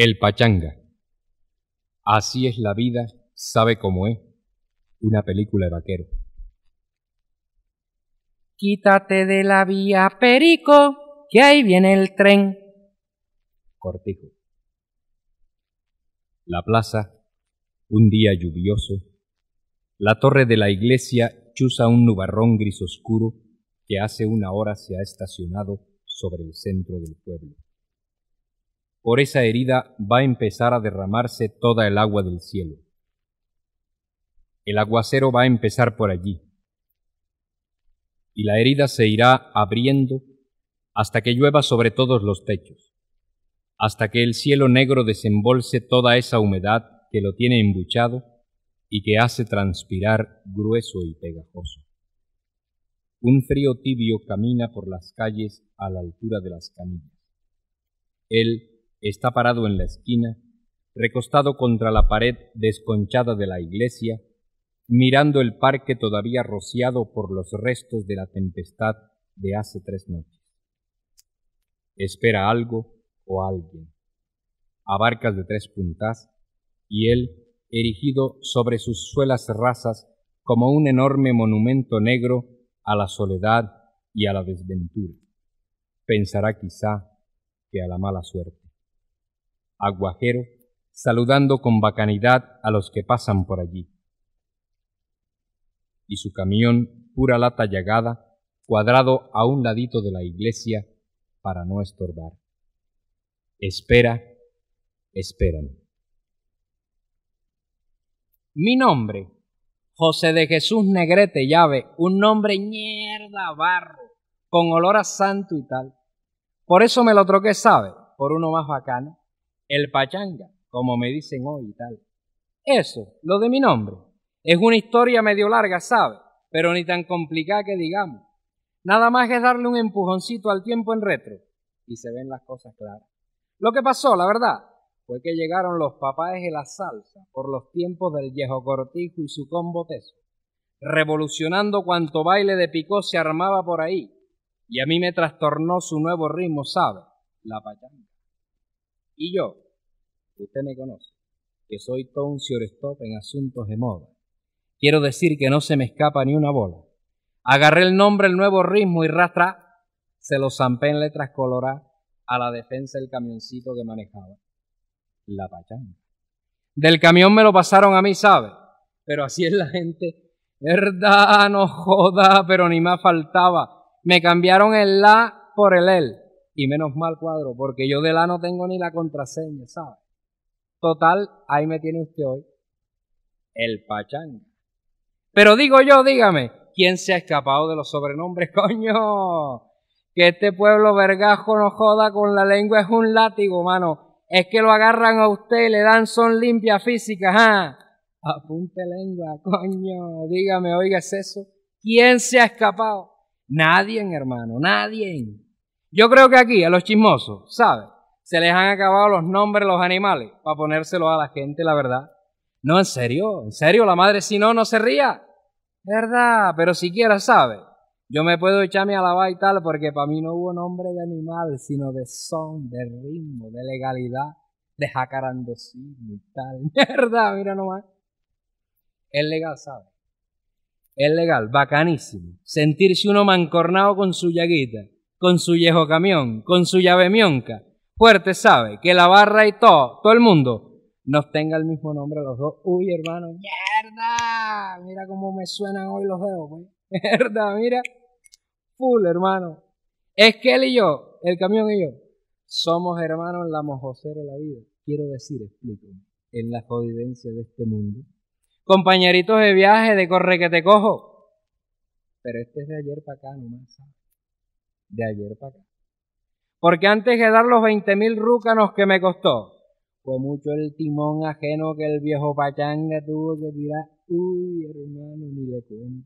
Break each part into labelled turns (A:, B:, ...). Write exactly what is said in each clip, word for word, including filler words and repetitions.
A: El pachanga. Así es la vida, sabe cómo es. Una película de vaquero.
B: Quítate de la vía, perico, que ahí viene el tren.
A: Cortijo. La plaza, un día lluvioso. La torre de la iglesia chuza un nubarrón gris oscuro que hace una hora se ha estacionado sobre el centro del pueblo. Por esa herida va a empezar a derramarse toda el agua del cielo. El aguacero va a empezar por allí. Y la herida se irá abriendo hasta que llueva sobre todos los techos, hasta que el cielo negro desembolse toda esa humedad que lo tiene embuchado y que hace transpirar grueso y pegajoso. Un frío tibio camina por las calles a la altura de las canillas. Él está parado en la esquina, recostado contra la pared desconchada de la iglesia, mirando el parque todavía rociado por los restos de la tempestad de hace tres noches. Espera algo o alguien. A barcas de tres puntas, y él, erigido sobre sus suelas rasas como un enorme monumento negro a la soledad y a la desventura. Pensará quizá que a la mala suerte. Aguajero, saludando con bacanidad a los que pasan por allí. Y su camión, pura lata llagada, cuadrado a un ladito de la iglesia para no estorbar. Espera, esperan.
B: Mi nombre, José de Jesús Negrete Llave, un nombre mierda barro, con olor a santo y tal. Por eso me lo troqué, ¿sabe? Por uno más bacano, el pachanga, como me dicen hoy y tal. Eso, lo de mi nombre, es una historia medio larga, ¿sabe? Pero ni tan complicada que digamos. Nada más que darle un empujoncito al tiempo en retro y se ven las cosas claras. Lo que pasó, la verdad, fue que llegaron los papáes de la salsa por los tiempos del viejo Cortijo y su combo teso, revolucionando cuanto baile de picó se armaba por ahí, y a mí me trastornó su nuevo ritmo, ¿sabe? La pachanga. Y yo, usted me conoce, que soy todo un stop en asuntos de moda. Quiero decir que no se me escapa ni una bola. Agarré el nombre, el nuevo ritmo y rastra, se lo zampé en letras coloradas a la defensa del camioncito que manejaba. La pachanga. Del camión me lo pasaron a mí, ¿sabe? Pero así es la gente. Verdad, no joda, pero ni más faltaba. Me cambiaron el la por el él. Y menos mal, cuadro, porque yo de la no tengo ni la contraseña, ¿sabe? Total, ahí me tiene usted hoy. El pachanga. Pero digo yo, dígame, ¿quién se ha escapado de los sobrenombres, coño? Que este pueblo vergajo no joda, con la lengua es un látigo, mano. Es que lo agarran a usted y le dan son limpia física, ¿ah? Apunte lengua, coño, dígame, oiga, ¿es eso? ¿Quién se ha escapado? Nadie, hermano, nadie. Yo creo que aquí, a los chismosos, ¿sabe? Se les han acabado los nombres de los animales para ponérselos a la gente, la verdad. No, en serio, en serio, la madre si no, no se ría. ¿Verdad? Pero siquiera, ¿sabe? Yo me puedo echarme a lavar y tal, porque para mí no hubo nombre de animal, sino de son, de ritmo, de legalidad, de jacarandosismo y tal. ¿Verdad? Mira nomás. Es legal, ¿sabe? Es legal, bacanísimo. Sentirse uno mancornado con su llaguita, con su viejo camión, con su llave mionca. Fuerte, ¿sabe? Que la barra y todo, todo el mundo, nos tenga el mismo nombre los dos. Uy, hermano, mierda. Mira cómo me suenan hoy los dedos, pues. Mierda, mira. Full, hermano. Es que él y yo, el camión y yo, somos hermanos en la mojosera de la vida. Quiero decir, explíquenme, en la jodidencia de este mundo. Compañeritos de viaje, de corre que te cojo. Pero este es de ayer para acá nomás, ¿sabes? De ayer para acá. Porque antes de dar los veinte mil rúcanos que me costó, fue mucho el timón ajeno que el viejo pachanga tuvo que tirar. Uy, hermano, ni le cuento.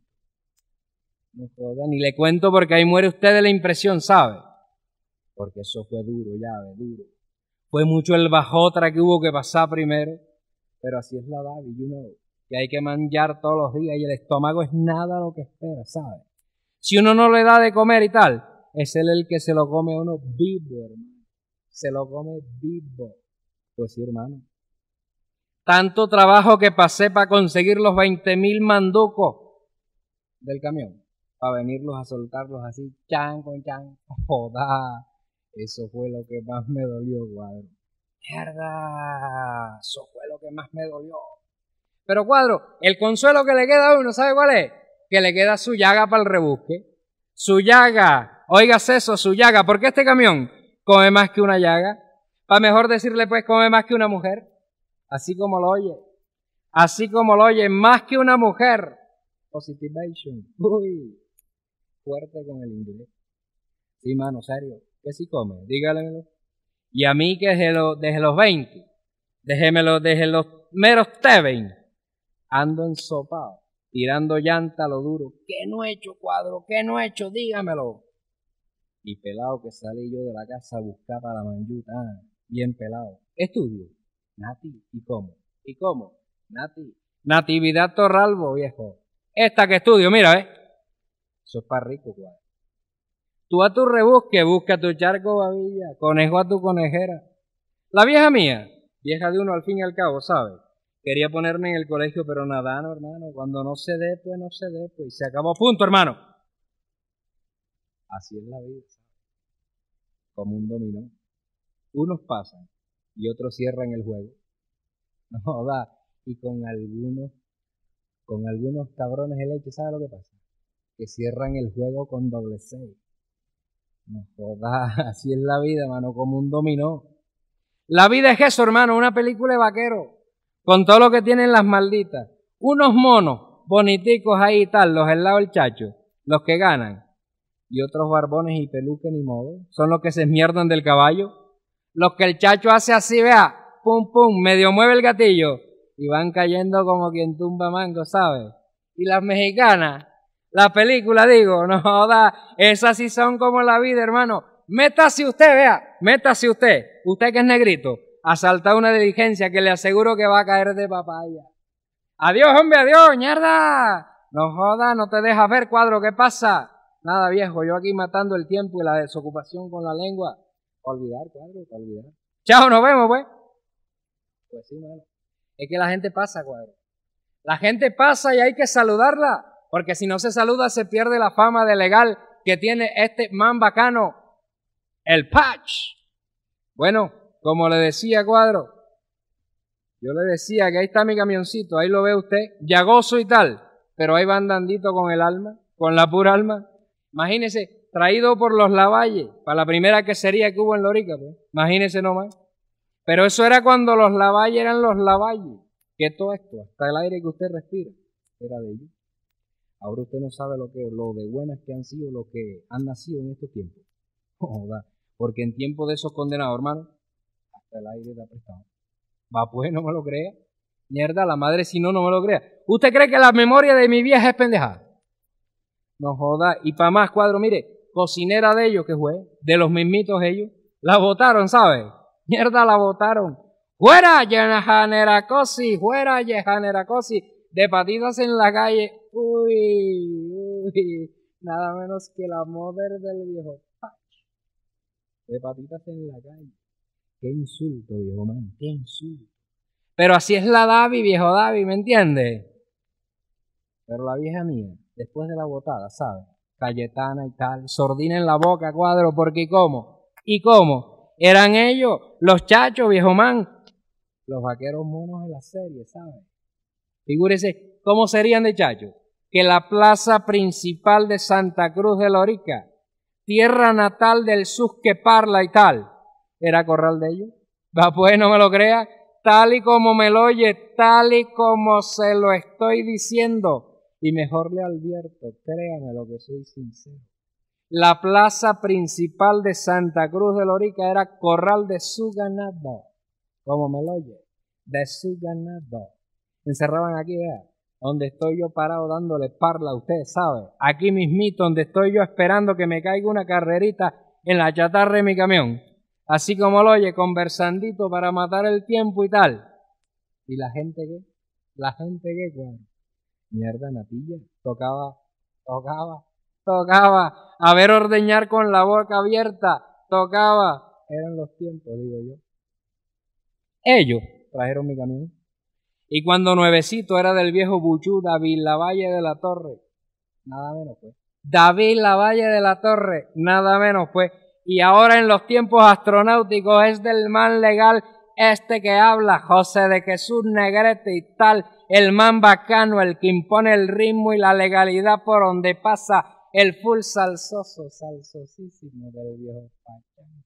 B: No joda, ni le cuento porque ahí muere usted de la impresión, ¿sabe? Porque eso fue duro, llave, duro. Fue mucho el bajotra que hubo que pasar primero. Pero así es la Davi, you know. Que hay que manjar todos los días y el estómago es nada lo que espera, ¿sabe? Si uno no le da de comer y tal, es él el que se lo come a uno vivo, hermano. Se lo come vivo. Pues sí, hermano. Tanto trabajo que pasé para conseguir los veinte mil manducos del camión, para venirlos a soltarlos así, chan con chan. Joda, eso fue lo que más me dolió, Cuadro. Mierda, eso fue lo que más me dolió. Pero Cuadro, el consuelo que le queda a uno, ¿sabe cuál es? Que le queda su llaga para el rebusque. Su llaga, oigas eso, su llaga, porque este camión come más que una llaga. Para mejor decirle, pues, come más que una mujer. Así como lo oye. Así como lo oye, más que una mujer. Positivation. Uy, fuerte con el inglés. Sí, mano, serio. ¿Qué sí come? Dígalemelo. Y a mí que desde, lo, desde los veinte, déjemelo desde los meros Teven, ando ensopado, tirando llanta a lo duro. ¿Qué no he hecho, Cuadro? ¿Qué no he hecho? Dígamelo. Y pelado que salí yo de la casa a buscar para la manjuta. Ah, bien pelado. Estudio. Nati. ¿Y cómo? ¿Y cómo? Nati. Natividad Torralbo, viejo. Esta que estudio, mira, ¿eh? Eso es para rico, Cuadro. Tú a tu rebusque, busca tu charco babilla, conejo a tu conejera. La vieja mía, vieja de uno al fin y al cabo, ¿sabes? Quería ponerme en el colegio, pero nada, no, hermano. Cuando no se dé, pues no se dé, pues se acabó. Punto, hermano. Así es la vida, ¿sabes? Como un dominó. Unos pasan y otros cierran el juego. No joda. Y con algunos, con algunos cabrones de leche, ¿sabes lo que pasa? Que cierran el juego con doble seis. No joda, así es la vida, hermano, como un dominó. La vida es eso, hermano, una película de vaquero, con todo lo que tienen las malditas. Unos monos boniticos ahí y tal, los del lado del chacho, los que ganan. Y otros barbones y peluques ni modo, son los que se esmierdan del caballo. Los que el chacho hace así, vea, pum pum, medio mueve el gatillo, y van cayendo como quien tumba mango, ¿sabes? Y las mexicanas, la película, digo, no joda, esas sí son como la vida, hermano. Métase usted, vea, métase usted, usted que es negrito, a saltar una diligencia que le aseguro que va a caer de papaya. Adiós, hombre, adiós, mierda. No joda, no te dejas ver, Cuadro, ¿qué pasa? Nada, viejo, yo aquí matando el tiempo y la desocupación con la lengua. Olvidar, Cuadro, olvidar. Chao, nos vemos, pues. Pues sí, mano. Es que la gente pasa, Cuadro. La gente pasa y hay que saludarla, porque si no se saluda se pierde la fama de legal que tiene este man bacano, el Patch. Bueno, como le decía, Cuadro, yo le decía que ahí está mi camioncito, ahí lo ve usted, llagoso y tal, pero ahí va andandito con el alma, con la pura alma. Imagínese, traído por los Lavalle, para la primera quesería que hubo en Lorica, pues, imagínese nomás. Pero eso era cuando los Lavalle eran los Lavalle, que todo esto, hasta el aire que usted respira, era de ellos. Ahora usted no sabe lo que, lo de buenas que han sido, lo que han nacido en estos tiempos. Joder, porque en tiempo de esos condenados, hermano, hasta el aire da prestado. Va, pues, no me lo crea. Mierda, la madre si no, no me lo crea. ¿Usted cree que la memoria de mi vieja es pendejada? No joda. Y para más, Cuadro, mire, cocinera de ellos, que fue, de los mismitos ellos, la votaron, ¿sabe? Mierda, la votaron. ¡Fuera, Yehaneracosi! ¡Fuera, Yehaneracosi! De patitas en la calle. Uy, uy, nada menos que la mother del viejo Patch. De patitas en la calle. Qué insulto, viejo man, qué insulto. Pero así es la Davi, viejo Davi, ¿me entiende? Pero la vieja mía, después de la botada, ¿sabe? Cayetana y tal, sordina en la boca, Cuadro, porque ¿y cómo? ¿Y cómo? Eran ellos, los chachos, viejo man, los vaqueros monos de la serie, ¿sabe? Figúrese, ¿cómo serían de chachos? Que la plaza principal de Santa Cruz de Lorica, tierra natal del Susque Parla y tal, era corral de ellos. Va, pues, no me lo crea, tal y como me lo oye, tal y como se lo estoy diciendo. Y mejor le advierto, créame lo que soy sincero. La plaza principal de Santa Cruz de Lorica era corral de su ganado. Como me lo oye, de su ganado. Encerraban aquí, vea, donde estoy yo parado dándole parla a usted, ¿sabe? Aquí mismito, donde estoy yo esperando que me caiga una carrerita en la chatarra de mi camión. Así como lo oye, conversandito para matar el tiempo y tal. ¿Y la gente qué? ¿La gente qué, cuál? Mierda, natilla. Tocaba, tocaba, tocaba. A ver ordeñar con la boca abierta. Tocaba. Eran los tiempos, digo yo. Ellos trajeron mi camión. Y cuando nuevecito era del viejo Buchú, David Lavalle de la Torre, nada menos pues. David Lavalle de la Torre, nada menos pues. Y ahora en los tiempos astronáuticos es del man legal este que habla, José de Jesús Negrete y tal, el man bacano, el que impone el ritmo y la legalidad por donde pasa el full salsoso, salsosísimo del viejo Pachanga.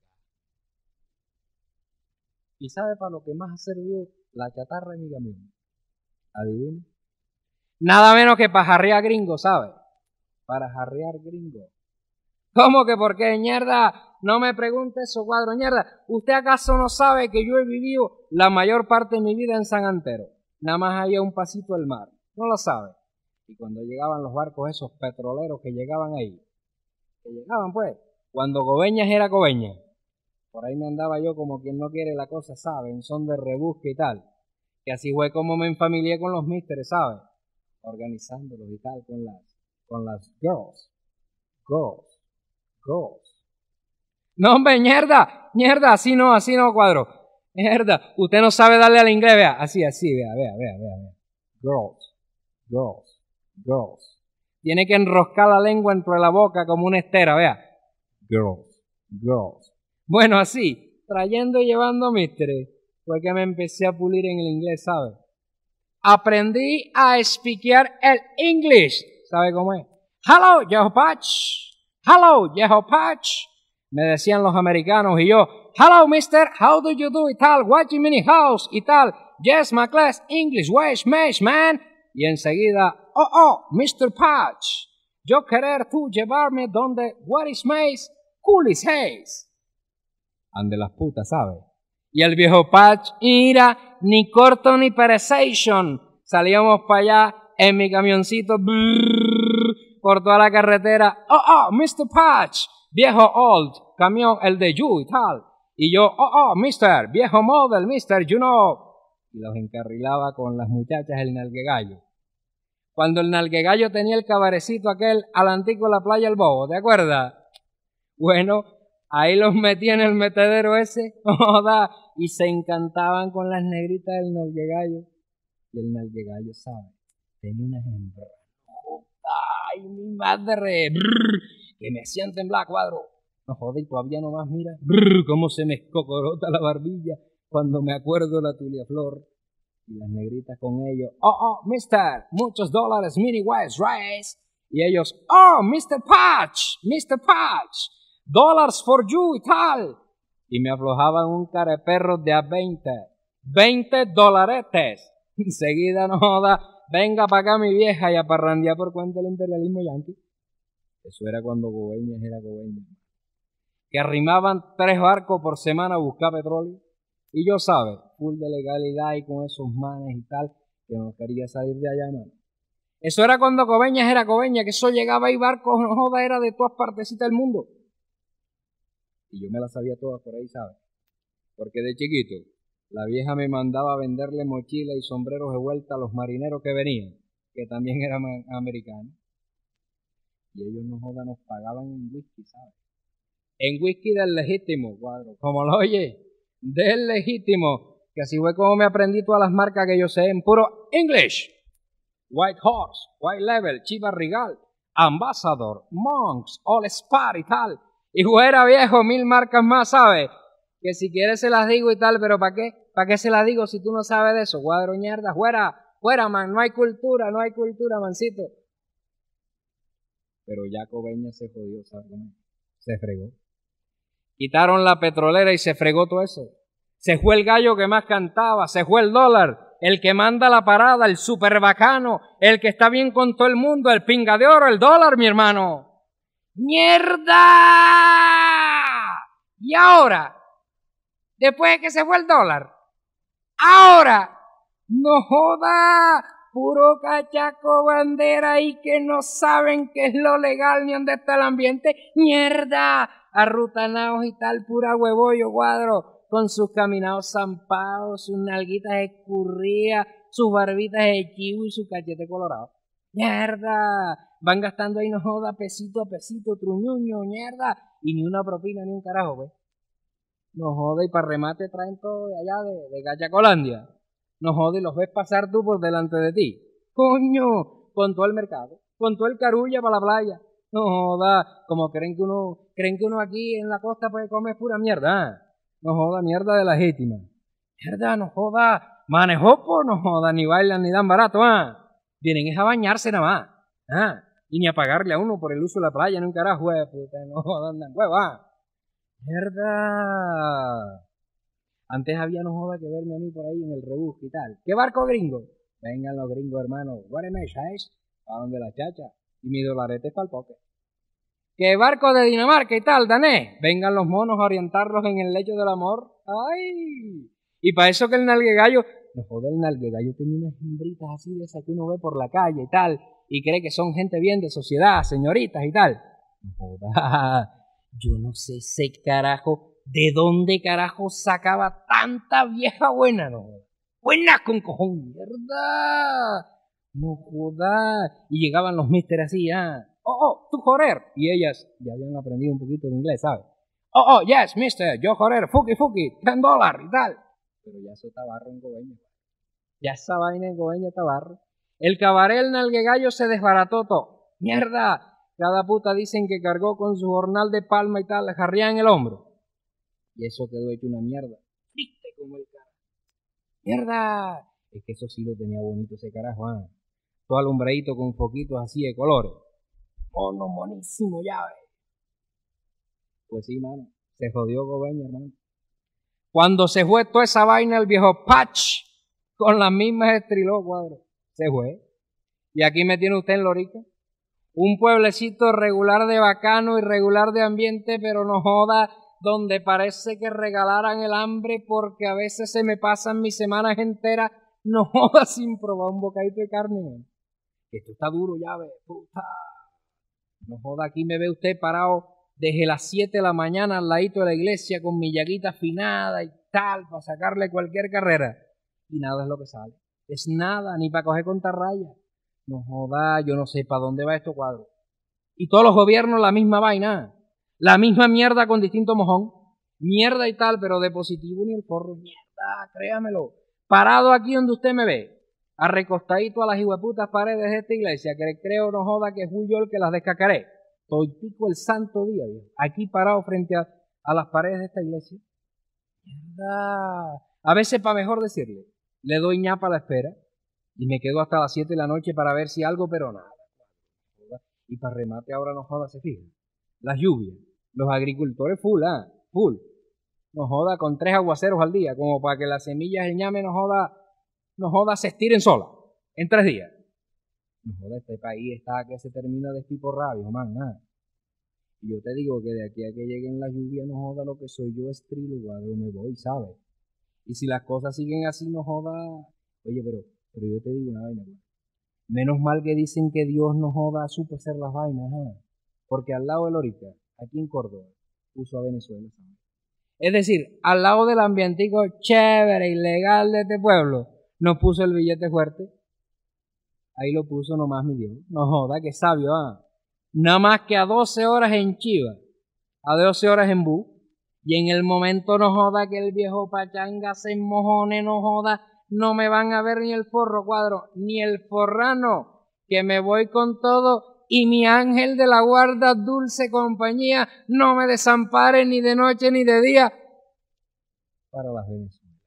B: ¿Y sabe para lo que más ha servido la chatarra de mi camión? ¿Adivina? Nada menos que para jarrear gringo, ¿sabe? Para jarrear gringo. ¿Cómo que por qué, ñerda? No me pregunte eso, cuadro, ñerda. ¿Usted acaso no sabe que yo he vivido la mayor parte de mi vida en San Antero? Nada más ahí a un pasito del mar. ¿No lo sabe? Y cuando llegaban los barcos esos petroleros que llegaban ahí, que llegaban pues, cuando Coveñas era Coveñas, por ahí me andaba yo como quien no quiere la cosa, ¿sabe? En son de rebusque y tal. Que así fue como me enfamilié con los místeres, ¿sabe? Organizándolos y tal con las, con las girls. Girls. Girls. No, hombre, ñerda, ñerda, así no, así no, cuadro. Ñerda, usted no sabe darle al inglés, vea, así, así, vea, vea, vea, vea, vea. Girls, girls, girls. Tiene que enroscar la lengua entre la boca como una estera, vea. Girls, girls. Bueno, así, trayendo y llevando místeres, fue que me empecé a pulir en el inglés, ¿sabe? Aprendí a speakear el English, ¿sabe cómo es? Hello, Yeho Patch. Hello, Yeho Patch. Me decían los americanos y yo, hello, mister, how do you do y tal, what you mean house y tal, yes, my class, English, where's mesh, man? Y enseguida, oh, oh, mister Patch, yo querer tú llevarme donde, what is maze, cool is haze. Ande las putas, ¿sabe? Y el viejo Patch, mira, ni corto ni perecation. Salíamos para allá en mi camioncito, brrr, por toda la carretera, oh, oh, mister Patch, viejo old, camión, el de you y tal. Y yo, oh, oh, mister, viejo model, mister, you know. Y los encarrilaba con las muchachas el nalguegallo. Cuando el nalguegallo tenía el cabarecito aquel alantico en la playa El Bobo, ¿te acuerdas? Bueno, ahí los metí en el metedero ese, joda, y se encantaban con las negritas del nalguegallo. Y el nalguegallo, ¿sabe? Tenía unas hembras. ¡Ay, mi madre! Brrr, que me hacían temblar, cuadro. No joder, todavía nomás mira. Brrr, cómo se me escocorota la barbilla cuando me acuerdo de la Tulia Flor. Y las negritas con ellos. Oh, oh, mister, muchos dólares, mini wise rice. Y ellos, oh, mister Patch, mister Patch, dollars for you y tal. Y me aflojaban un careperro de a veinte. veinte dolaretes. Enseguida no joda. Venga para acá mi vieja y a parrandear por cuenta del imperialismo yanqui. Eso era cuando Coveñas era Coveñas. Que arrimaban tres barcos por semana a buscar petróleo. Y yo, sabe, full de legalidad y con esos manes y tal, que no quería salir de allá, man. Eso era cuando Coveñas era Coveñas, que eso llegaba y barcos, no joda, era de todas partecitas del mundo. Y yo me las sabía todas por ahí, ¿sabes? Porque de chiquito, la vieja me mandaba a venderle mochilas y sombreros de vuelta a los marineros que venían, que también eran americanos. Y ellos no joda, nos pagaban en whisky, ¿sabes? En whisky del legítimo, cuadro. Como lo oye, del legítimo. Que así fue como me aprendí todas las marcas que yo sé en puro English. White Horse, White Level, Chivas Regal, Ambassador, Monks, All Spar y tal. Y fuera viejo, mil marcas más, ¿sabes? Que si quieres se las digo y tal, pero ¿para qué? ¿Para qué se las digo si tú no sabes de eso? Cuadro mierda, fuera, fuera, man, no hay cultura, no hay cultura, mancito. Pero ya Coveñas se jodió, ¿sabes? Se fregó. Quitaron la petrolera y se fregó todo eso. Se fue el gallo que más cantaba, se fue el dólar, el que manda la parada, el super bacano, el que está bien con todo el mundo, el pinga de oro, el dólar, mi hermano. ¡Mierda! Y ahora, después de que se fue el dólar, ahora, no joda, puro cachaco bandera y que no saben qué es lo legal ni dónde está el ambiente. ¡Mierda! Arrutanados y tal, pura huevollo, cuadro, con sus caminados zampados, sus nalguitas escurridas, sus barbitas de chivo y su cachete colorado. ¡Mierda! Van gastando ahí, no joda, pesito a pesito, truñuño, mierda, y ni una propina ni un carajo, pues. No joda, y para remate traen todo de allá, de, de Gallacolandia. No joda, y los ves pasar tú por delante de ti. Coño, con todo el mercado, con todo el carulla para la playa. No joda, como creen que uno, creen que uno aquí en la costa puede comer pura mierda. ¿Eh? No joda, mierda de legítima. Mierda, no joda, manejopo, no joda, ni bailan ni dan barato, ah. Vienen es a bañarse nada más, ah. Y ni a pagarle a uno por el uso de la playa, ni un carajo, eh, puta, no joda, andan huevo, ah. Mierda. Antes había, no joda, que verme a mí por ahí en el rebusque y tal. ¿Qué barco gringo? Vengan los gringos, hermano. Guaremesa es, a donde la chacha. Y mi dolarete es para el poke. ¿Qué barco de Dinamarca y tal, danés? Vengan los monos a orientarlos en el lecho del amor. ¡Ay! Y para eso que el nalguegallo, no joder, el nalguegallo tenía unas hembritas así de esas que uno ve por la calle y tal, y cree que son gente bien de sociedad, señoritas y tal. No joda, yo no sé ese carajo, de dónde carajo sacaba tanta vieja buena, no joda. Buenas con cojón, mierda. No joda. Y llegaban los mister así, ah. Oh, oh, tú joder. Y ellas ya habían aprendido un poquito de inglés, ¿sabes? Oh, oh, yes, mister, yo joder, fuki, fuki, ten dólares y tal. Pero ya eso está barro en Coveñas. Ya esa vaina en Coveñas está barro. El cabaret, el nalguegallo se desbarató todo. ¡Mierda! Cada puta dicen que cargó con su jornal de palma y tal, le jarría en el hombro. Y eso quedó hecho una mierda. Triste como el carajo. ¡Mierda! Es que eso sí lo tenía bonito ese carajo, ¿ah? Todo alumbradito con foquitos así de colores. Mono, monísimo, ya ves. Pues sí, mano. Se jodió Coveñas, hermano. Cuando se fue toda esa vaina, el viejo Patch, con las mismas estriló, cuadro. Se fue. Y aquí me tiene usted en Lorica. Un pueblecito regular de bacano y regular de ambiente, pero no joda, donde parece que regalaran el hambre porque a veces se me pasan mis semanas enteras, no joda, sin probar un bocadito de carne, man. Esto está duro, ya ve, puta. No joda, aquí me ve usted parado desde las siete de la mañana al ladito de la iglesia con mi llaguita afinada y tal, para sacarle cualquier carrera. Y nada es lo que sale. Es nada, ni para coger contrarraya. No joda, yo no sé para dónde va estos cuadros. Y todos los gobiernos la misma vaina. La misma mierda con distinto mojón. Mierda y tal, pero de positivo ni el forro. Mierda, créamelo. Parado aquí donde usted me ve, arrecostadito a las hijueputas paredes de esta iglesia, que creo, no joda, que fui yo el que las descacaré. Toitico el santo día, viejo. Aquí parado frente a, a las paredes de esta iglesia. Mierda. A veces, para mejor decirle, le doy ñapa a la espera y me quedo hasta las siete de la noche para ver si algo, pero nada. Y para remate ahora no joda, se fija. Las lluvias. Los agricultores full, ah, full. No joda, con tres aguaceros al día, como para que las semillas del ñame no joda, no joda, se estiren solas, en tres días. No joda, este país está que se termina de espiporrabio, man, nada. Y yo te digo que de aquí a que lleguen las lluvias, no joda, lo que soy yo es trilo, cuadro, me voy, ¿sabes? Y si las cosas siguen así, no joda. Oye, pero, pero yo te digo una vaina, güey. Menos mal que dicen que Dios no joda, supo hacer las vainas, ¿eh? Porque al lado de Lorica, aquí en Córdoba, puso a Venezuela, ¿sabes? Es decir, al lado del ambientico chévere y legal de este pueblo, nos puso el billete fuerte. Ahí lo puso nomás mi Dios. No joda, qué sabio, ¿ah? Nada más que a doce horas en Chiva, a doce horas en Bu, y en el momento no joda que el viejo pachanga se mojone, no joda, no me van a ver ni el forro, cuadro, ni el forrano, que me voy con todo y mi ángel de la guarda, dulce compañía, no me desampare ni de noche ni de día. Para las Venezuelas.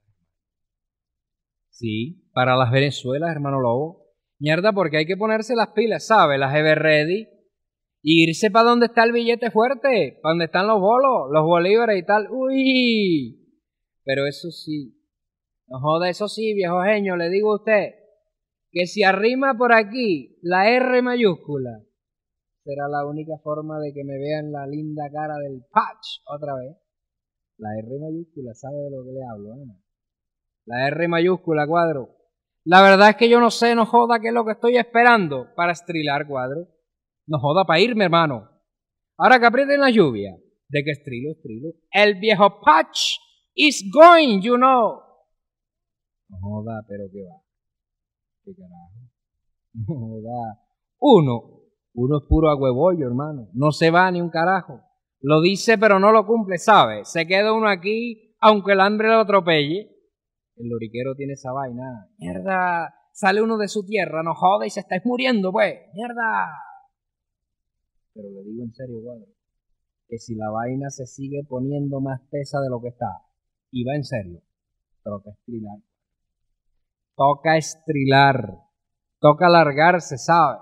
B: Sí, para las Venezuelas, hermano Lobo. Mierda, porque hay que ponerse las pilas, ¿sabes? Las Ever Ready. Y irse para donde está el billete fuerte, para donde están los bolos, los bolívares y tal. ¡Uy! Pero eso sí, no joda, eso sí, viejo genio, le digo a usted, que si arrima por aquí la R mayúscula, será la única forma de que me vean la linda cara del Patch otra vez. La R mayúscula, ¿sabe de lo que le hablo? ¿Eh? La R mayúscula, cuadro. La verdad es que yo no sé, no joda, qué es lo que estoy esperando para estrilar, cuadro. No joda, para irme, hermano. Ahora que aprieten la lluvia. ¿De qué estrilo, estrilo? El viejo Patch is going, you know. No joda, pero qué va. ¿Qué carajo? No joda. Uno. Uno es puro agüebollo, hermano. No se va ni un carajo. Lo dice pero no lo cumple, ¿sabe? Se queda uno aquí aunque el hambre lo atropelle. El loriquero tiene esa vaina. Mierda, sale uno de su tierra, no jode y se estáis muriendo, pues. Mierda. Pero le digo en serio, cuadro, que si la vaina se sigue poniendo más tesa de lo que está, y va en serio, toca estrilar. Toca estrilar. Toca alargarse, ¿sabe?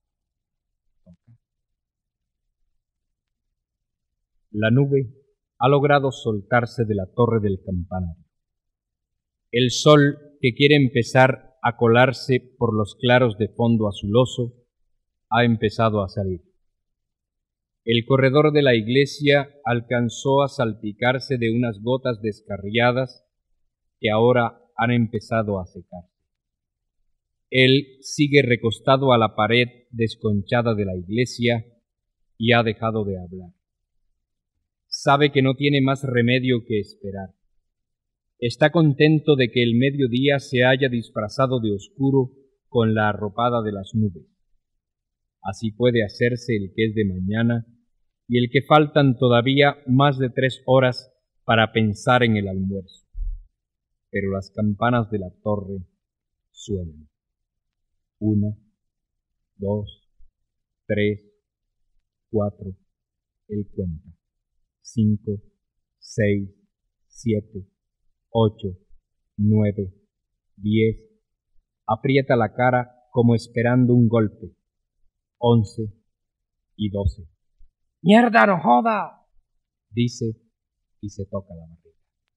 A: La nube ha logrado soltarse de la torre del campanario. El sol, que quiere empezar a colarse por los claros de fondo azuloso, ha empezado a salir. El corredor de la iglesia alcanzó a salpicarse de unas gotas descarriadas que ahora han empezado a secarse. Él sigue recostado a la pared desconchada de la iglesia y ha dejado de hablar. Sabe que no tiene más remedio que esperar. Está contento de que el mediodía se haya disfrazado de oscuro con la arropada de las nubes. Así puede hacerse el que es de mañana y el que faltan todavía más de tres horas para pensar en el almuerzo. Pero las campanas de la torre suenan. Una, dos, tres, cuatro, él cuenta. Cinco, seis, siete, ocho, nueve, diez. Aprieta la cara como esperando un golpe. Once y doce.
B: ¡Mierda, no joda!,
A: dice y se toca la barriga.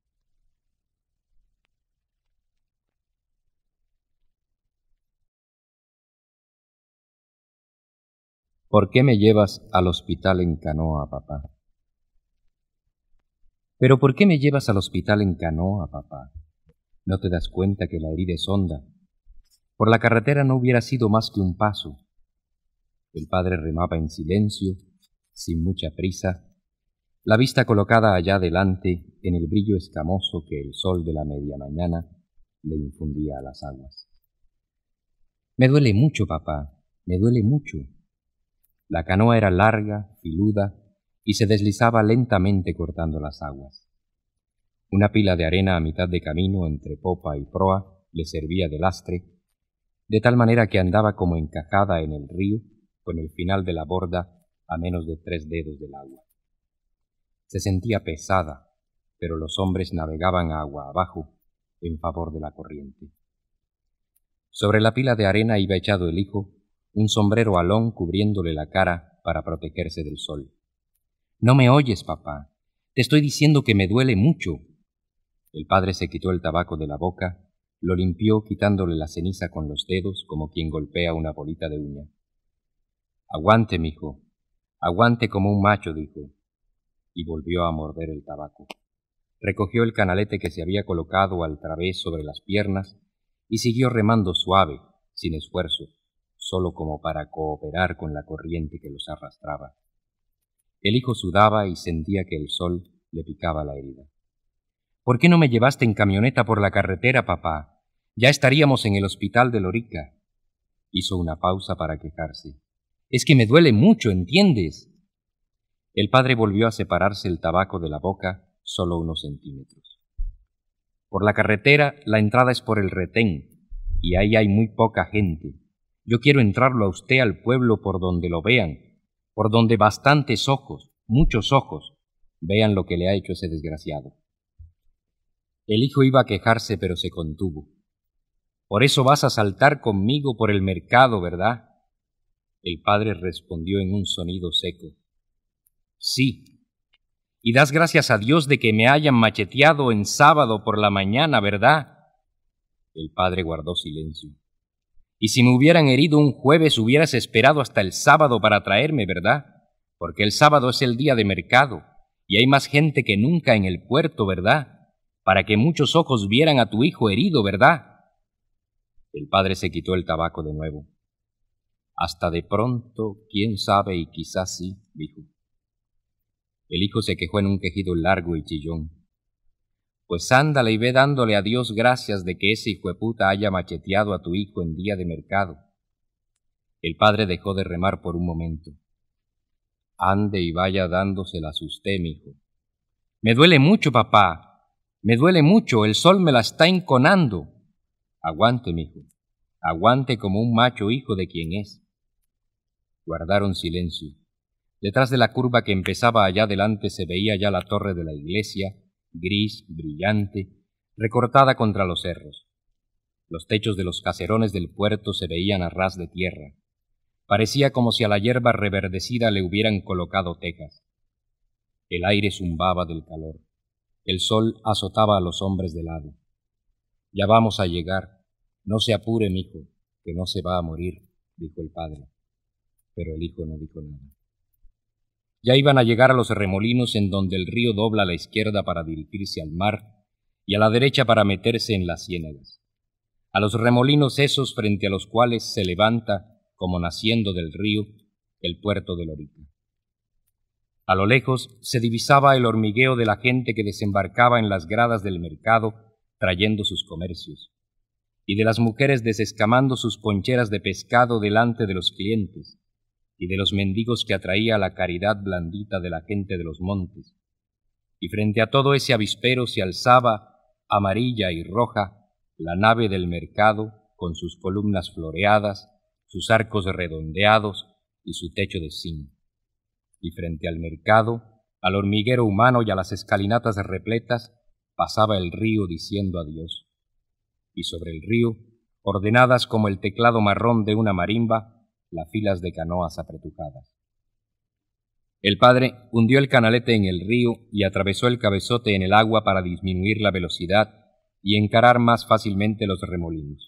A: ¿Por qué me llevas al hospital en canoa, papá? ¿Pero por qué me llevas al hospital en canoa, papá? ¿No te das cuenta que la herida es honda? Por la carretera no hubiera sido más que un paso. El padre remaba en silencio, sin mucha prisa, la vista colocada allá delante en el brillo escamoso que el sol de la media mañana le infundía a las aguas. Me duele mucho, papá, me duele mucho. La canoa era larga, filuda, y se deslizaba lentamente cortando las aguas. Una pila de arena a mitad de camino entre popa y proa le servía de lastre, de tal manera que andaba como encajada en el río, con el final de la borda a menos de tres dedos del agua. Se sentía pesada, pero los hombres navegaban agua abajo en favor de la corriente. Sobre la pila de arena iba echado el hijo, un sombrero alón cubriéndole la cara para protegerse del sol. «No me oyes, papá. Te estoy diciendo que me duele mucho». El padre se quitó el tabaco de la boca, lo limpió quitándole la ceniza con los dedos como quien golpea una bolita de uña. «Aguante, mijo. Aguante como un macho», dijo, y volvió a morder el tabaco. Recogió el canalete que se había colocado al través sobre las piernas y siguió remando suave, sin esfuerzo, solo como para cooperar con la corriente que los arrastraba. El hijo sudaba y sentía que el sol le picaba la herida. «¿Por qué no me llevaste en camioneta por la carretera, papá? Ya estaríamos en el hospital de Lorica». Hizo una pausa para quejarse. «Es que me duele mucho, ¿entiendes?». El padre volvió a separarse el tabaco de la boca solo unos centímetros. «Por la carretera la entrada es por el retén, y ahí hay muy poca gente. Yo quiero entrarlo a usted al pueblo por donde lo vean, por donde bastantes ojos, muchos ojos, vean lo que le ha hecho ese desgraciado». El hijo iba a quejarse, pero se contuvo. «Por eso vas a saltar conmigo por el mercado, ¿verdad?». El padre respondió en un sonido seco. «Sí. Y das gracias a Dios de que me hayan macheteado en sábado por la mañana, ¿verdad?». El padre guardó silencio. «Y si me hubieran herido un jueves hubieras esperado hasta el sábado para traerme, ¿verdad? Porque el sábado es el día de mercado y hay más gente que nunca en el puerto, ¿verdad? Para que muchos ojos vieran a tu hijo herido, ¿verdad?». El padre se quitó el tabaco de nuevo. «Hasta de pronto, quién sabe y quizás sí», dijo. El hijo se quejó en un quejido largo y chillón. «Pues ándale y ve dándole a Dios gracias de que ese hijueputa haya macheteado a tu hijo en día de mercado». El padre dejó de remar por un momento. Ande y vaya dándoselas usted, mijo. Me duele mucho, papá. Me duele mucho. El sol me la está enconando. Aguante, mijo. Aguante como un macho hijo de quien es. Guardaron silencio. Detrás de la curva que empezaba allá delante se veía ya la torre de la iglesia, gris, brillante, recortada contra los cerros. Los techos de los caserones del puerto se veían a ras de tierra. Parecía como si a la hierba reverdecida le hubieran colocado tecas. El aire zumbaba del calor. El sol azotaba a los hombres de lado. Ya vamos a llegar. No se apure, mijo, que no se va a morir, dijo el padre. Pero el hijo no dijo nada. Ya iban a llegar a los remolinos en donde el río dobla a la izquierda para dirigirse al mar y a la derecha para meterse en las ciénagas. A los remolinos esos frente a los cuales se levanta, como naciendo del río, el puerto de Lorica. A lo lejos se divisaba el hormigueo de la gente que desembarcaba en las gradas del mercado trayendo sus comercios, y de las mujeres desescamando sus poncheras de pescado delante de los clientes, y de los mendigos que atraía la caridad blandita de la gente de los montes. Y frente a todo ese avispero se alzaba, amarilla y roja, la nave del mercado con sus columnas floreadas, sus arcos redondeados y su techo de zinc. Y frente al mercado, al hormiguero humano y a las escalinatas repletas, pasaba el río diciendo adiós. Y sobre el río, ordenadas como el teclado marrón de una marimba, las filas de canoas apretujadas. El padre hundió el canalete en el río y atravesó el cabezote en el agua para disminuir la velocidad y encarar más fácilmente los remolinos.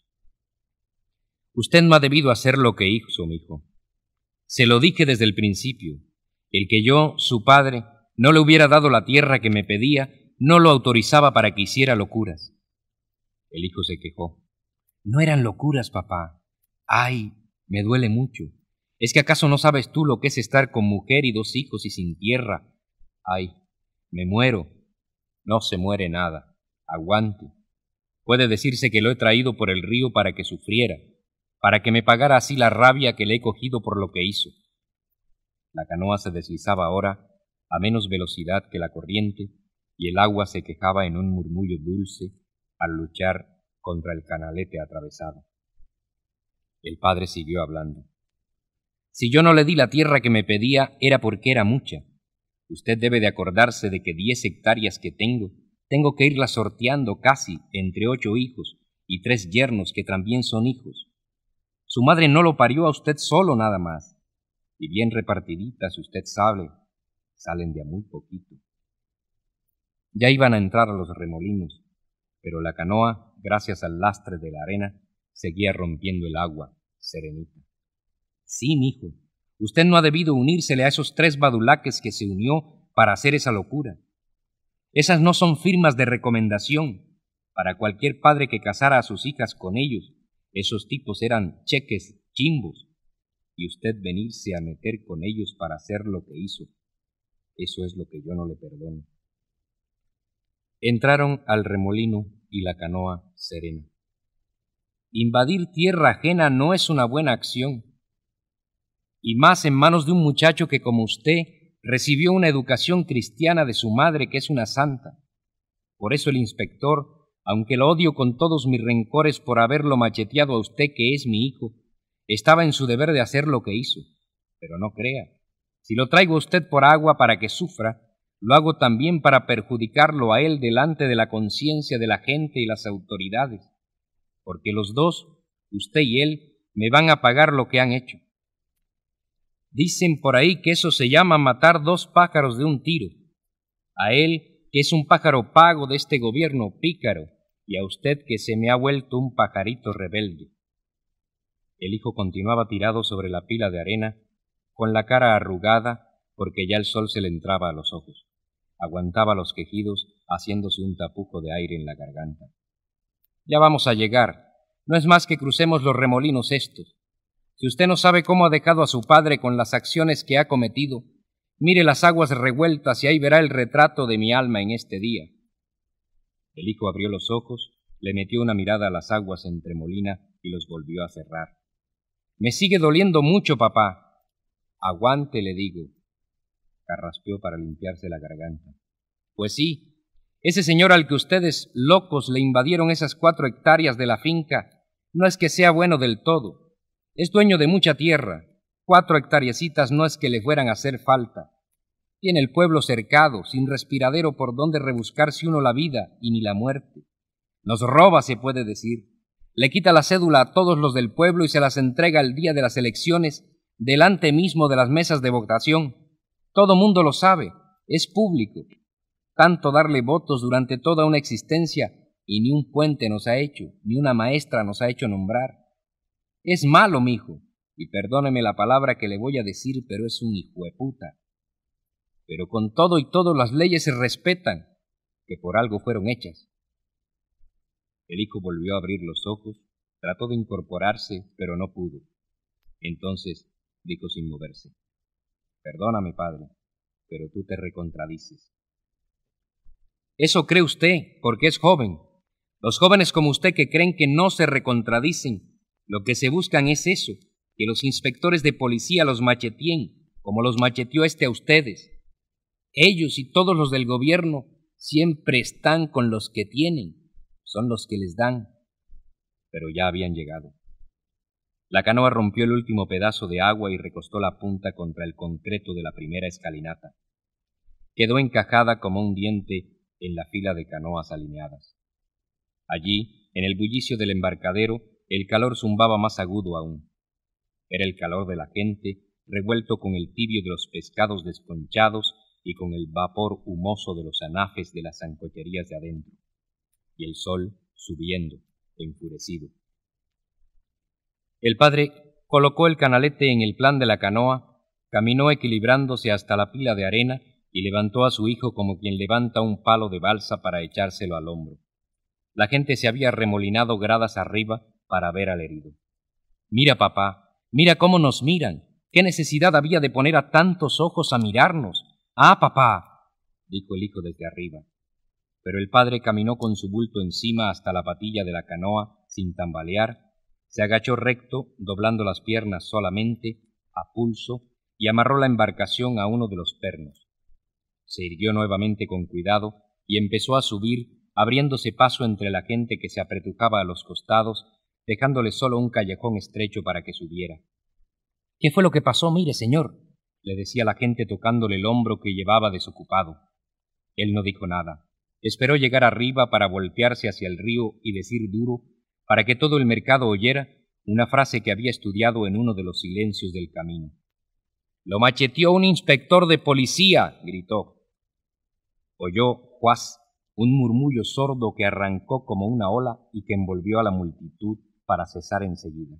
A: Usted no ha debido hacer lo que hizo, mijo. Se lo dije desde el principio. El que yo, su padre, no le hubiera dado la tierra que me pedía, no lo autorizaba para que hiciera locuras. El hijo se quejó. No eran locuras, papá. Ay, me duele mucho. ¿Es que acaso no sabes tú lo que es estar con mujer y dos hijos y sin tierra? Ay, me muero. No se muere nada. Aguante. Puede decirse que lo he traído por el río para que sufriera, para que me pagara así la rabia que le he cogido por lo que hizo. La canoa se deslizaba ahora a menos velocidad que la corriente y el agua se quejaba en un murmullo dulce al luchar contra el canalete atravesado. El padre siguió hablando. Si yo no le di la tierra que me pedía era porque era mucha. Usted debe de acordarse de que diez hectáreas que tengo, tengo que irlas sorteando casi entre ocho hijos y tres yernos que también son hijos. Su madre no lo parió a usted solo nada más, y bien repartiditas, usted sabe, salen de a muy poquito. Ya iban a entrar a los remolinos, pero la canoa, gracias al lastre de la arena, seguía rompiendo el agua, serenita. Sí, mijo, usted no ha debido unírsele a esos tres badulaques que se unió para hacer esa locura. Esas no son firmas de recomendación. Para cualquier padre que casara a sus hijas con ellos, esos tipos eran cheques chimbos. Y usted venirse a meter con ellos para hacer lo que hizo, eso es lo que yo no le perdono. Entraron al remolino y la canoa serena. Invadir tierra ajena no es una buena acción, y más en manos de un muchacho que como usted recibió una educación cristiana de su madre, que es una santa. Por eso el inspector, aunque lo odio con todos mis rencores por haberlo macheteado a usted, que es mi hijo, estaba en su deber de hacer lo que hizo. Pero no crea, si lo traigo a usted por agua para que sufra, lo hago también para perjudicarlo a él delante de la conciencia de la gente y las autoridades, porque los dos, usted y él, me van a pagar lo que han hecho. Dicen por ahí que eso se llama matar dos pájaros de un tiro. A él, que es un pájaro pago de este gobierno pícaro, y a usted que se me ha vuelto un pajarito rebelde. El hijo continuaba tirado sobre la pila de arena, con la cara arrugada, porque ya el sol se le entraba a los ojos. Aguantaba los quejidos, haciéndose un tapujo de aire en la garganta. Ya vamos a llegar. No es más que crucemos los remolinos estos. Si usted no sabe cómo ha dejado a su padre con las acciones que ha cometido, mire las aguas revueltas y ahí verá el retrato de mi alma en este día. El hijo abrió los ojos, le metió una mirada a las aguas en tremolina y los volvió a cerrar. Me sigue doliendo mucho, papá. Aguante, le digo. carraspeó para limpiarse la garganta.
B: Pues sí, ese señor al que ustedes locos le invadieron esas cuatro hectáreas de la finca no es que sea bueno del todo. Es dueño de mucha tierra. Cuatro hectáreecitas no es que le fueran a hacer falta. Tiene el pueblo cercado, sin respiradero por donde rebuscarse uno la vida y ni la muerte. Nos roba, se puede decir. Le quita la cédula a todos los del pueblo y se las entrega el día de las elecciones, delante mismo de las mesas de votación. Todo mundo lo sabe, es público. Tanto darle votos durante toda una existencia y ni un puente nos ha hecho, ni una maestra nos ha hecho nombrar. Es malo, mijo, y perdóneme la palabra que le voy a decir, pero es un hijueputa. Pero con todo y todo las leyes se respetan, que por algo fueron hechas.
A: El hijo volvió a abrir los ojos, trató de incorporarse, pero no pudo. Entonces dijo sin moverse: Perdóname, padre, pero tú te recontradices.
B: Eso cree usted, porque es joven. Los jóvenes como usted que creen que no se recontradicen, lo que se buscan es eso, que los inspectores de policía los macheteen, como los macheteó este a ustedes. Ellos y todos los del gobierno siempre están con los que tienen, son los que les dan.
A: Pero ya habían llegado. La canoa rompió el último pedazo de agua y recostó la punta contra el concreto de la primera escalinata. Quedó encajada como un diente en la fila de canoas alineadas. Allí, en el bullicio del embarcadero, el calor zumbaba más agudo aún. Era el calor de la gente, revuelto con el tibio de los pescados desconchados y con el vapor humoso de los anafes de las sancocherías de adentro. Y el sol subiendo, enfurecido. El padre colocó el canalete en el plan de la canoa, caminó equilibrándose hasta la pila de arena y levantó a su hijo como quien levanta un palo de balsa para echárselo al hombro. La gente se había remolinado gradas arriba para ver al herido.
B: Mira, papá, mira cómo nos miran. ¿Qué necesidad había de poner a tantos ojos a mirarnos? Ah, papá,
A: dijo el hijo desde arriba. Pero el padre caminó con su bulto encima hasta la patilla de la canoa sin tambalear, se agachó recto, doblando las piernas solamente, a pulso, y amarró la embarcación a uno de los pernos. Se irguió nuevamente con cuidado y empezó a subir, abriéndose paso entre la gente que se apretujaba a los costados, dejándole solo un callejón estrecho para que subiera.
B: ¿Qué fue lo que pasó? Mire, señor,
A: le decía la gente tocándole el hombro que llevaba desocupado. Él no dijo nada. Esperó llegar arriba para voltearse hacia el río y decir duro, para que todo el mercado oyera, una frase que había estudiado en uno de los silencios del camino.
B: «Lo macheteó un inspector de policía», gritó.
A: Oyó Juaz un murmullo sordo que arrancó como una ola y que envolvió a la multitud para cesar enseguida.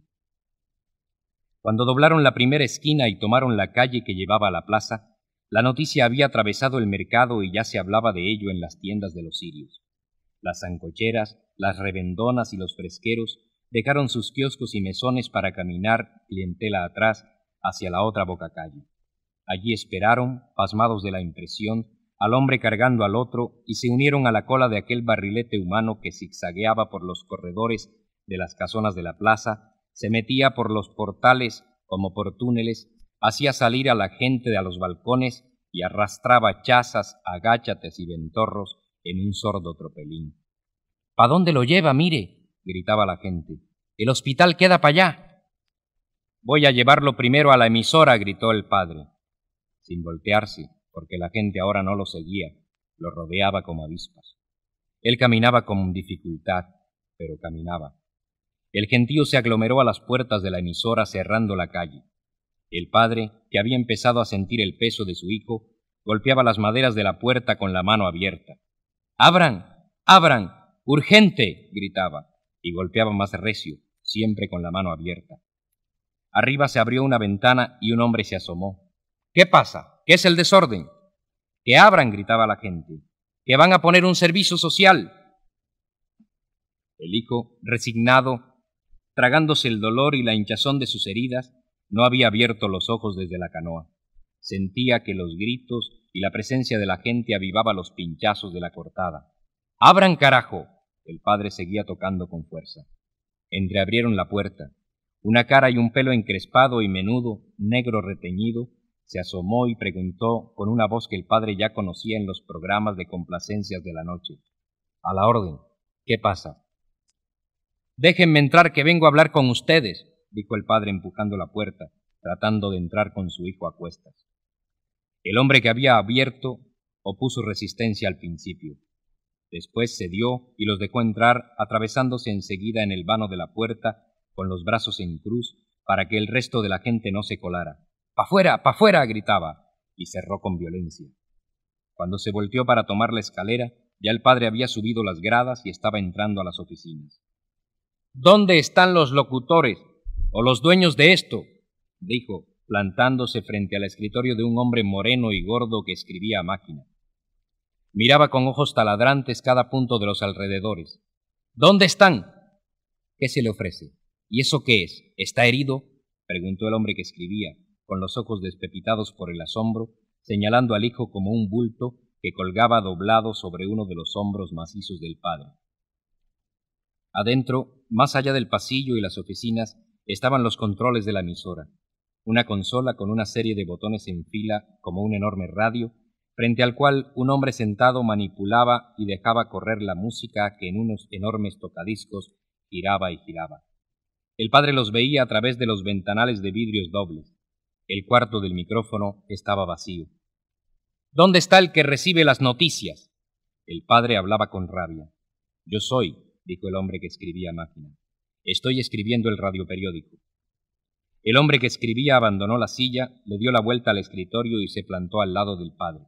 A: Cuando doblaron la primera esquina y tomaron la calle que llevaba a la plaza, la noticia había atravesado el mercado y ya se hablaba de ello en las tiendas de los sirios. Las sancocheras, las revendonas y los fresqueros dejaron sus kioscos y mesones para caminar, clientela atrás, hacia la otra bocacalle. Allí esperaron, pasmados de la impresión, al hombre cargando al otro y se unieron a la cola de aquel barrilete humano que zigzagueaba por los corredores de las casonas de la plaza, se metía por los portales como por túneles, hacía salir a la gente a los balcones y arrastraba chazas, agáchates y ventorros en un sordo tropelín.
B: «¿Pa dónde lo lleva? Mire», gritaba la gente. «El hospital queda para allá».
A: «Voy a llevarlo primero a la emisora», gritó el padre, sin voltearse, porque la gente ahora no lo seguía, lo rodeaba como avispas. Él caminaba con dificultad, pero caminaba. El gentío se aglomeró a las puertas de la emisora cerrando la calle. El padre, que había empezado a sentir el peso de su hijo, golpeaba las maderas de la puerta con la mano abierta. «¡Abran! ¡Abran! ¡Urgente!», gritaba, y golpeaba más recio, siempre con la mano abierta. Arriba se abrió una ventana y un hombre se asomó. «¿Qué pasa? ¿Qué es el desorden?» «¡Que abran!», gritaba la gente. «¡Que van a poner un servicio social!». El hijo, resignado, tragándose el dolor y la hinchazón de sus heridas, no había abierto los ojos desde la canoa. Sentía que los gritos y la presencia de la gente avivaba los pinchazos de la cortada. «¡Abran, carajo!». El padre seguía tocando con fuerza. Entreabrieron la puerta. Una cara y un pelo encrespado y menudo, negro reteñido, se asomó y preguntó con una voz que el padre ya conocía en los programas de complacencias de la noche. «A la orden. ¿Qué pasa?» «Déjenme entrar, que vengo a hablar con ustedes», dijo el padre empujando la puerta, tratando de entrar con su hijo a cuestas. El hombre que había abierto opuso resistencia al principio. Después cedió y los dejó entrar, atravesándose enseguida en el vano de la puerta con los brazos en cruz para que el resto de la gente no se colara. «¡Pa fuera, pa fuera!», gritaba, y cerró con violencia. Cuando se volteó para tomar la escalera, ya el padre había subido las gradas y estaba entrando a las oficinas. «¿Dónde están los locutores o los dueños de esto?», dijo, plantándose frente al escritorio de un hombre moreno y gordo que escribía a máquina. Miraba con ojos taladrantes cada punto de los alrededores. «¿Dónde están?». «¿Qué se le ofrece? ¿Y eso qué es? ¿Está herido?», preguntó el hombre que escribía, con los ojos despepitados por el asombro, señalando al hijo como un bulto que colgaba doblado sobre uno de los hombros macizos del padre. Adentro, más allá del pasillo y las oficinas, estaban los controles de la emisora, una consola con una serie de botones en fila como un enorme radio, frente al cual un hombre sentado manipulaba y dejaba correr la música que en unos enormes tocadiscos giraba y giraba. El padre los veía a través de los ventanales de vidrios dobles. El cuarto del micrófono estaba vacío. «¿Dónde está el que recibe las noticias?». El padre hablaba con rabia. «Yo soy», dijo el hombre que escribía a máquina. «Estoy escribiendo el radioperiódico». El hombre que escribía abandonó la silla, le dio la vuelta al escritorio y se plantó al lado del padre.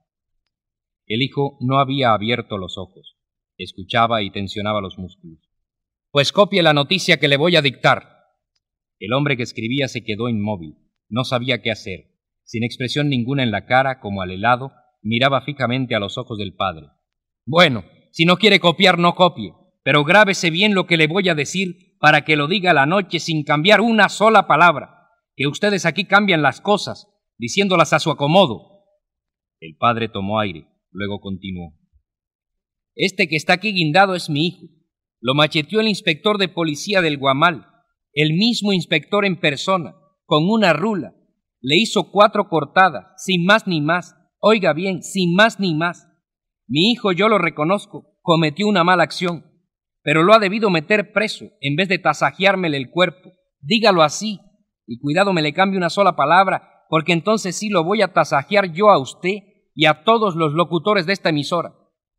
A: El hijo no había abierto los ojos. Escuchaba y tensionaba los músculos. «Pues copie la noticia que le voy a dictar». El hombre que escribía se quedó inmóvil. No sabía qué hacer. Sin expresión ninguna en la cara, como al helado, miraba fijamente a los ojos del padre. «Bueno, si no quiere copiar, no copie, pero grábese bien lo que le voy a decir para que lo diga a la noche sin cambiar una sola palabra, que ustedes aquí cambian las cosas, diciéndolas a su acomodo». El padre tomó aire, luego continuó. «Este que está aquí guindado es mi hijo. Lo macheteó el inspector de policía del Guamal, el mismo inspector en persona, con una rula. Le hizo cuatro cortadas, sin más ni más. Oiga bien, sin más ni más. Mi hijo, yo lo reconozco, cometió una mala acción, pero lo ha debido meter preso en vez de tasajeármele el cuerpo. Dígalo así, y cuidado me le cambie una sola palabra, porque entonces sí lo voy a tasajear yo a usted y a todos los locutores de esta emisora».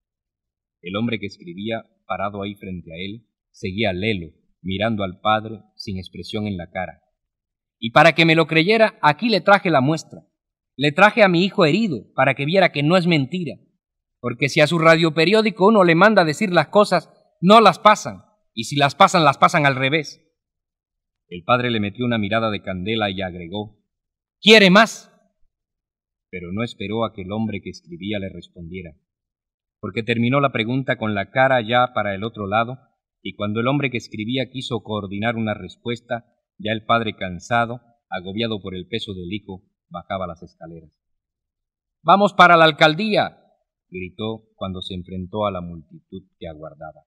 A: El hombre que escribía, parado ahí frente a él, seguía lelo, mirando al padre sin expresión en la cara. «Y para que me lo creyera, aquí le traje la muestra. Le traje a mi hijo herido, para que viera que no es mentira. Porque si a su radioperiódico uno le manda a decir las cosas, no las pasan, y si las pasan, las pasan al revés». El padre le metió una mirada de candela y agregó: «¿Quiere más?». Pero no esperó a que el hombre que escribía le respondiera, porque terminó la pregunta con la cara ya para el otro lado, y cuando el hombre que escribía quiso coordinar una respuesta, ya el padre, cansado, agobiado por el peso del hijo, bajaba las escaleras. «¡Vamos para la alcaldía!», gritó cuando se enfrentó a la multitud que aguardaba.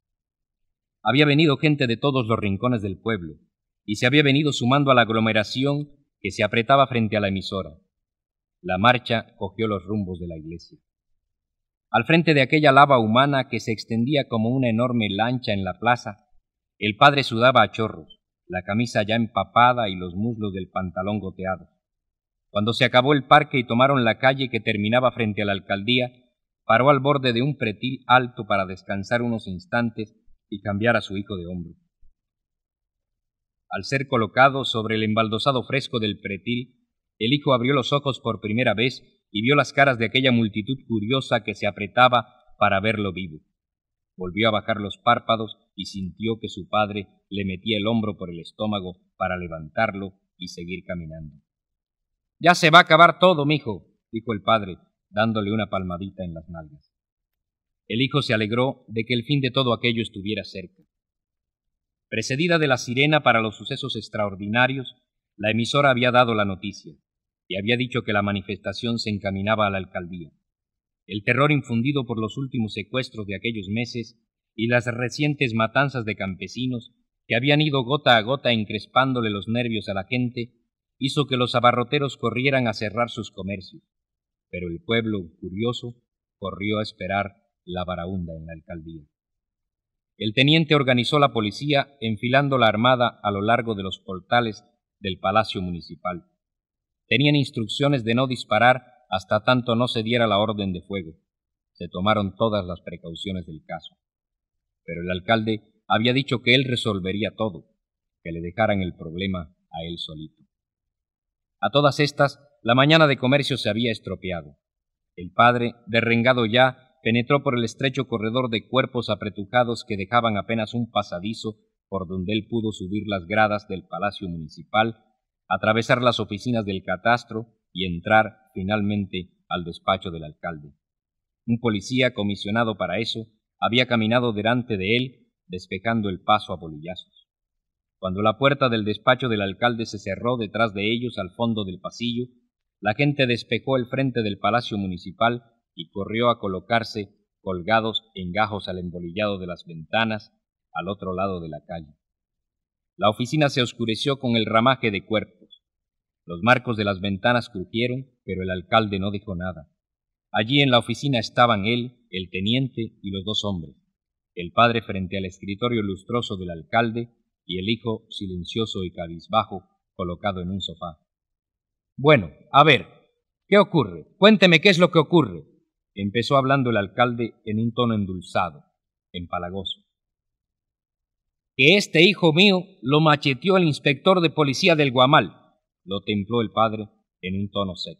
A: Había venido gente de todos los rincones del pueblo, y se había venido sumando a la aglomeración que se apretaba frente a la emisora. La marcha cogió los rumbos de la iglesia. Al frente de aquella lava humana que se extendía como una enorme lancha en la plaza, el padre sudaba a chorros, la camisa ya empapada y los muslos del pantalón goteados. Cuando se acabó el parque y tomaron la calle que terminaba frente a la alcaldía, paró al borde de un pretil alto para descansar unos instantes y cambiar a su hijo de hombro. Al ser colocado sobre el embaldosado fresco del pretil, el hijo abrió los ojos por primera vez y vio las caras de aquella multitud curiosa que se apretaba para verlo vivo. Volvió a bajar los párpados y sintió que su padre le metía el hombro por el estómago para levantarlo y seguir caminando. «Ya se va a acabar todo, mijo», dijo el padre, dándole una palmadita en las nalgas. El hijo se alegró de que el fin de todo aquello estuviera cerca. Precedida de la sirena para los sucesos extraordinarios, la emisora había dado la noticia y había dicho que la manifestación se encaminaba a la alcaldía. El terror infundido por los últimos secuestros de aquellos meses y las recientes matanzas de campesinos que habían ido gota a gota encrespándole los nervios a la gente, hizo que los abarroteros corrieran a cerrar sus comercios, pero el pueblo, curioso, corrió a esperar la baraúnda en la alcaldía. El teniente organizó la policía enfilando la armada a lo largo de los portales del Palacio Municipal. Tenían instrucciones de no disparar hasta tanto no se diera la orden de fuego. Se tomaron todas las precauciones del caso. Pero el alcalde había dicho que él resolvería todo, que le dejaran el problema a él solito. A todas estas, la mañana de comercio se había estropeado. El padre, derrengado ya, penetró por el estrecho corredor de cuerpos apretujados que dejaban apenas un pasadizo por donde él pudo subir las gradas del Palacio Municipal, atravesar las oficinas del catastro y entrar finalmente al despacho del alcalde. Un policía comisionado para eso había caminado delante de él, despejando el paso a bolillazos. Cuando la puerta del despacho del alcalde se cerró detrás de ellos al fondo del pasillo, la gente despejó el frente del Palacio Municipal y corrió a colocarse colgados en gajos al embolillado de las ventanas al otro lado de la calle. La oficina se oscureció con el ramaje de cuerpos. Los marcos de las ventanas crujieron, pero el alcalde no dijo nada. Allí en la oficina estaban él, el teniente y los dos hombres, el padre frente al escritorio lustroso del alcalde y el hijo silencioso y cabizbajo colocado en un sofá. Bueno, a ver, ¿qué ocurre? Cuénteme qué es lo que ocurre. Empezó hablando el alcalde en un tono endulzado, empalagoso. Que este hijo mío lo macheteó el inspector de policía del Guamal, lo templó el padre en un tono seco.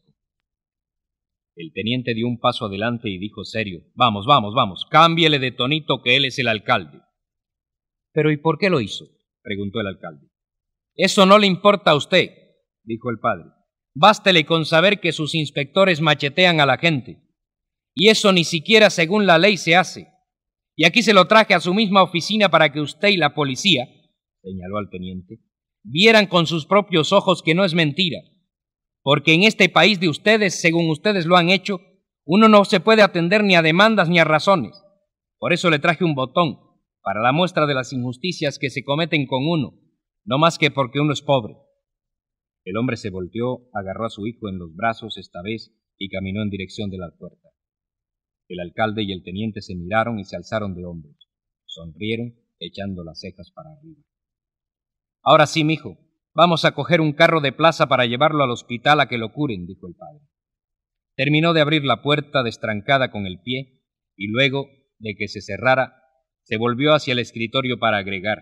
A: El teniente dio un paso adelante y dijo serio, vamos, vamos, vamos, cámbiele de tonito que él es el alcalde. ¿Pero y por qué lo hizo?, preguntó el alcalde. Eso no le importa a usted, dijo el padre. Bástele con saber que sus inspectores machetean a la gente. Y eso ni siquiera según la ley se hace. Y aquí se lo traje a su misma oficina para que usted y la policía, señaló al teniente, vieran con sus propios ojos que no es mentira. Porque en este país de ustedes, según ustedes lo han hecho, uno no se puede atender ni a demandas ni a razones. Por eso le traje un botón, para la muestra de las injusticias que se cometen con uno, no más que porque uno es pobre. El hombre se volteó, agarró a su hijo en los brazos esta vez y caminó en dirección de la puerta. El alcalde y el teniente se miraron y se alzaron de hombros. Sonrieron, echando las cejas para arriba. Ahora sí, mijo, vamos a coger un carro de plaza para llevarlo al hospital a que lo curen, dijo el padre. Terminó de abrir la puerta destrancada con el pie y luego de que se cerrara, se volvió hacia el escritorio para agregar.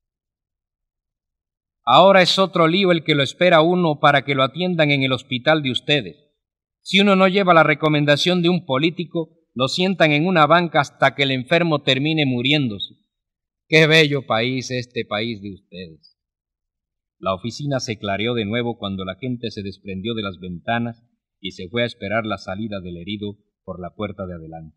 A: Ahora es otro lío el que lo espera a uno para que lo atiendan en el hospital de ustedes. Si uno no lleva la recomendación de un político, lo sientan en una banca hasta que el enfermo termine muriéndose. ¡Qué bello país este país de ustedes! La oficina se clareó de nuevo cuando la gente se desprendió de las ventanas y se fue a esperar la salida del herido por la puerta de adelante.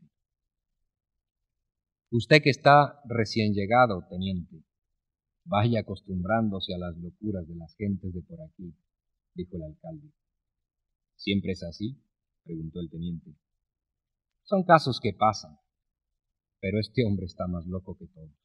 A: Usted que está recién llegado, teniente, vaya acostumbrándose a las locuras de las gentes de por aquí, dijo el alcalde. ¿Siempre es así?, preguntó el teniente. Son casos que pasan, pero este hombre está más loco que todos.